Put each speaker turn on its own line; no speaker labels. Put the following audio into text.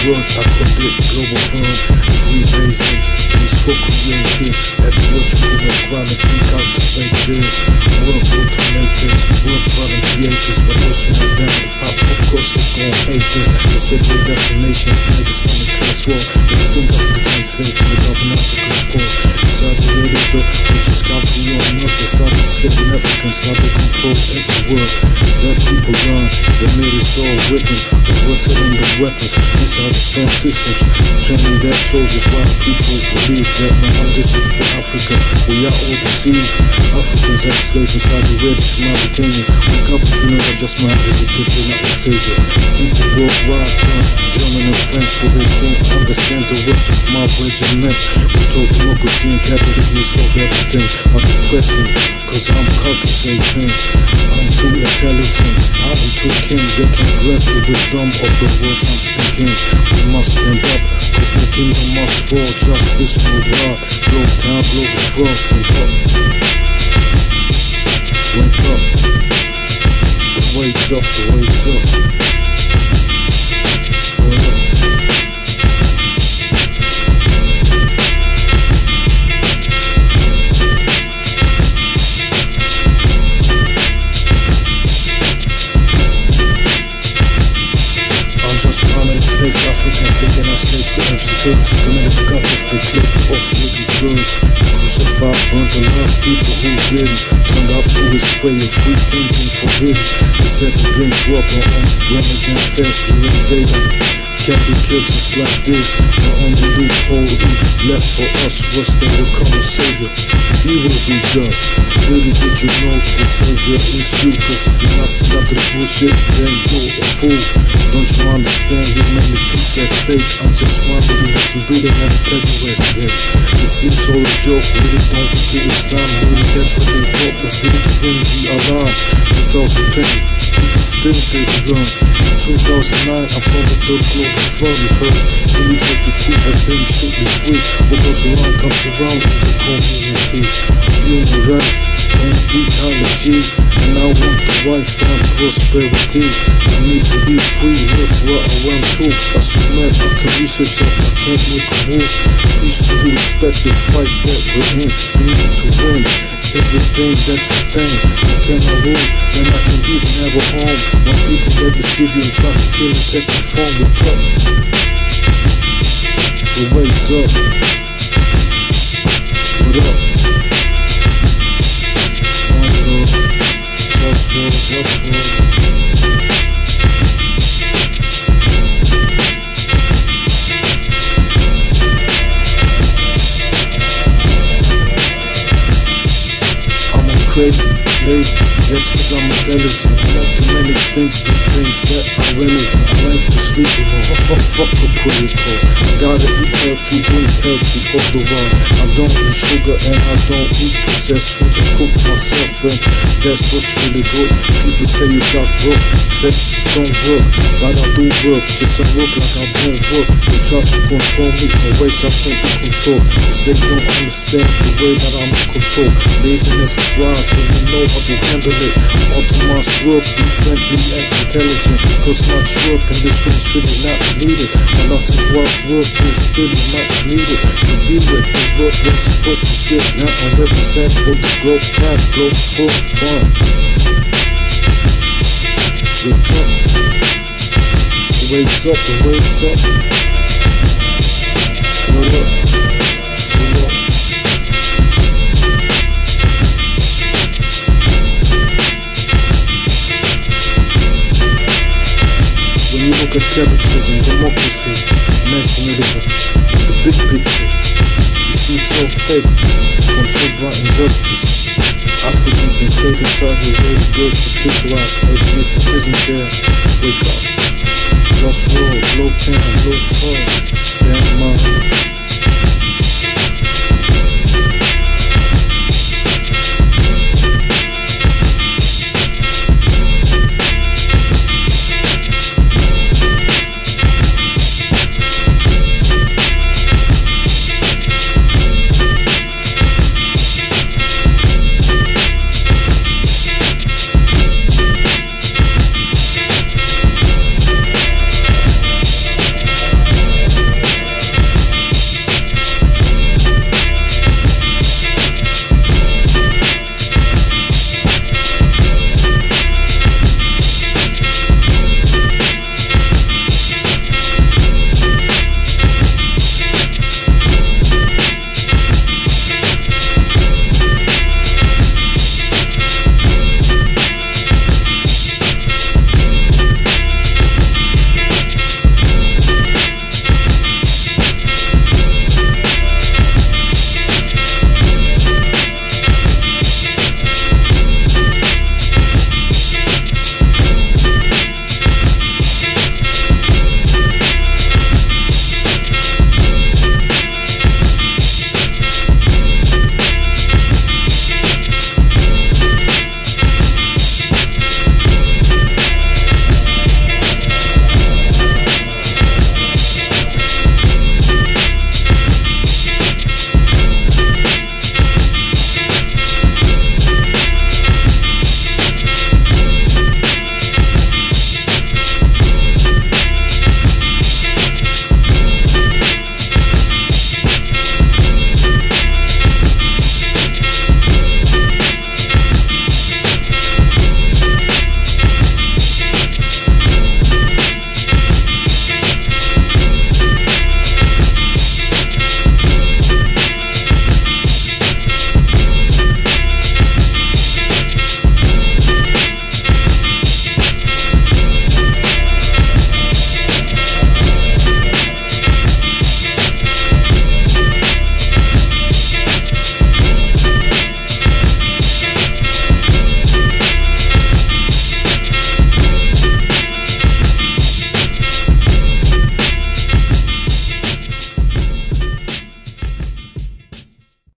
world I predict global firm, free basics, peaceful creatives, ecological equality, cultivate this, work automators, work problem creators, but also academic pop, of course they gon' hate this. They said we got the nations, niggas on the class war, but I think Africa's enslaved to the government Africa's poor. Inside the radio though, we just can't be on up, they started enslaving Africans, how they control every world. That people learn, they made us all with them, but what's in the weapons, these are defense systems, training their soldiers while people believe that now this is for Africa, we are all deceived. Africans enslaved inside the web to Mauritania. Wake up if you know that just matters, you think you're not a savior. People worldwide learn German and French so they can't understand the words of my regiment. We told democracy and capitalism will solve everything, but depress me, cause I'm cultivating. I'm too intelligent, I'm too king, they can't grasp the wisdom of the words I'm speaking. We must stand up, cause the kingdom must fall, justice will rise, globe town, global frost, and up. Wake up, the wake's up, the wake's up. Enslaved Africans taking our slaves to Arabs and Turks, coming up cut off the clip of little girls, crucified, burnt and left people who didn't, turned up to his way of free thinking forbidden. They said to drink water on Ramadan fast during daylight. Can't be killed just like this. The only loophole he left for us was they will come a savior. He will be just. Little did you know the savior is you, cause if you're not stand up to this bullshit, then you're a fool. Don't you understand humanity said fate? I'm just wondering what some do they have a petty west day. It seems all a joke, really don't get it time. Maybe that's what they thought was really to ring the alarm. 2020, people still didn't learn. In 2009, I founded the global fund, you heard. Any type of food has been strictly free. What goes around comes around in the community. Human rights and ecology, and I want the wife and prosperity. I need to be free, live where I want to. I submit, I can research that I can't make a move. Peace to who respect the fight that we're in. We need to win. Everything, that's the thing. How can I rule when I can't even have a home? When people that deceive you and try to kill and take your phone, wake up. The wake's up. What up? One love, just one, just one. Crazy, lazy, that's cause I'm intelligent. I like to manage things, do things that are relevant. I like to sleep alone, fuck a protocol. I gotta eat healthy, drink healthy all the while. I don't eat sugar and I don't eat processed foods. I cook myself and that's what's really good. People say you got broke, that don't work, but I do work. Just I work like I don't work. They try to control me in ways I can't be controlled, cause they don't understand the way that I'm in control. Laziness is wise when you know how to handle it. Autonomous work, be friendly and intelligent, cause much work in this room's really not needed. A lot of wise work is really much needed. So be with the work they're supposed to get. Now I represent for the growth path, growth for one. Wake up. The wake's up, the wake's up. What up? Say what? When you look at capitalism, democracy, nationalism, from the big picture, you see it's all fake, controlled by injustice. Africans enslaved inside the way the girls were brutalized, atheists in prison there. Wake up. Just roll, low town, low fall, damn money.